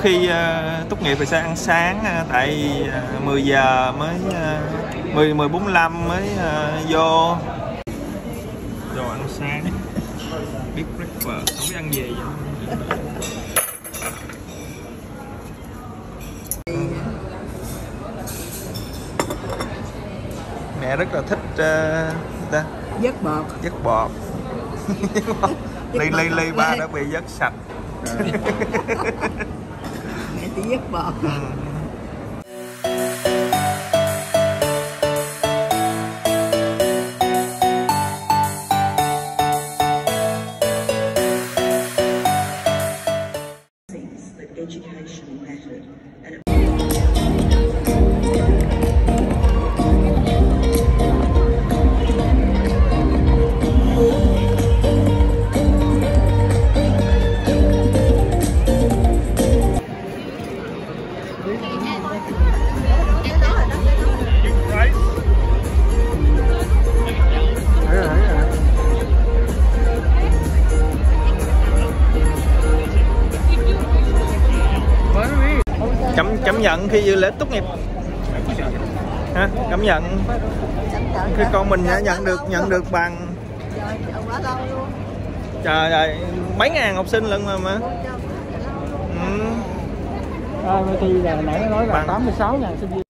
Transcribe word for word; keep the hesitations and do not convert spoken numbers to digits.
khi uh, tốt nghiệp thì sẽ ăn sáng, uh, tại uh, mười giờ mới uh, mười mười bốn lăm mới uh, vô đồ ăn sáng. Biết breakfast, không biết ăn gì vậy. Mẹ rất là thích uh, ta vớt bọt, vớt bọt. ly ly ly ba đã bị vớt sạch. mẹ chỉ vớt bọt. Ừ. Cảm, cảm nhận khi dự lễ tốt nghiệp hả? Cảm nhận khi con mình đã nhận được nhận được bằng. Trời ơi, mấy ngàn học sinh lận mà mà. Ừ. À, thì là nãy nó nói là tám mươi sáu ngàn sinh viên.